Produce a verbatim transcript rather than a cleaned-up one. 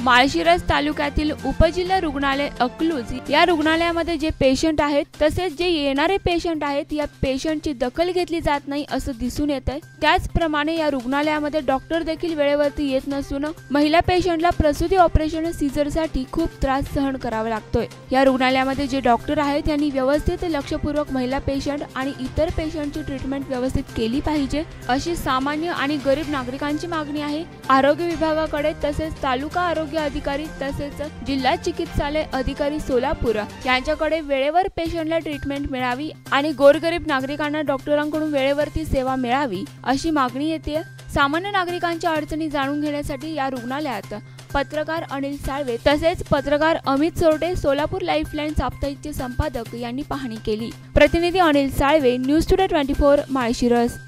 माळशिरस तालुक्यातील उपजिल्हा रुग्णालय अकलूज या रुग्णालयामध्ये जे पेशंट आहेत तसेच जे येणारे पेशंट आहेत या पेशंटची दखल घेतली जात नाही असं दिसून येत आहे। त्याचप्रमाणे या रुग्णालयामध्ये डॉक्टर देखील वेळेवरती येत नसून महिला पेशंटला प्रसूती ऑपरेशन सीझरसाठी खूप त्रास सहन करावा लागतोय। या रुग्णालयामध्ये जे डॉक्टर आहेत त्यांनी व्यवस्थित लक्षपूर्वक महिला पेशंट आणि इतर पेशंटची ट्रीटमेंट व्यवस्थित केली पाहिजे अशी सामान्य आणि गरीब नागरिकांची मागणी आहे। आरोग्य विभागाकडे तसेच तालुका आरोग्य अधिकारी तसेच जिल्हा चिकित्सालय अधिकारी सोलापूर यांच्याकडे वेळेवर पेशंटला ट्रीटमेंट मिळावी आणि गोरगरीब नागरिकांना डॉक्टरांकडून वेळेवरती सेवा मिळावी अशी मागणी येते। सामान्य नागरिकांच्या अडचणी जाणून घेण्यासाठी या रुग्णालयात पत्रकार अनिल साळवे तसेच पत्रकार अमित सोरटे सोलापूर लाईफलाईन साप्ताहिकचे संपादक यांनी पाहणी केली। प्रतिनिधी अनिल साळवे, न्यूज टुडे चोवीस माळशिरस।